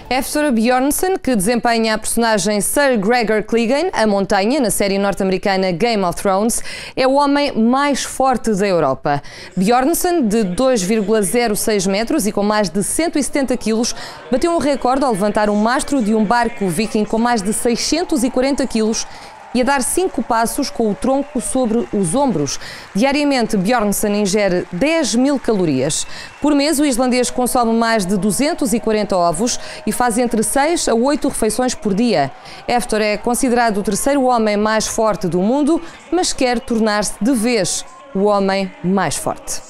Hafthor Bjornsson, que desempenha a personagem Sir Gregor Clegane, a montanha, na série norte-americana Game of Thrones, é o homem mais forte da Europa. Bjornsson, de 2,06 metros e com mais de 170 quilos, bateu um recorde ao levantar um mastro de um barco viking com mais de 640 quilos e a dar 5 passos com o tronco sobre os ombros. Diariamente, Bjornsson ingere 10.000 calorias. Por mês, o islandês consome mais de 240 ovos e faz entre 6 a 8 refeições por dia. Hafthor é considerado o terceiro homem mais forte do mundo, mas quer tornar-se de vez o homem mais forte.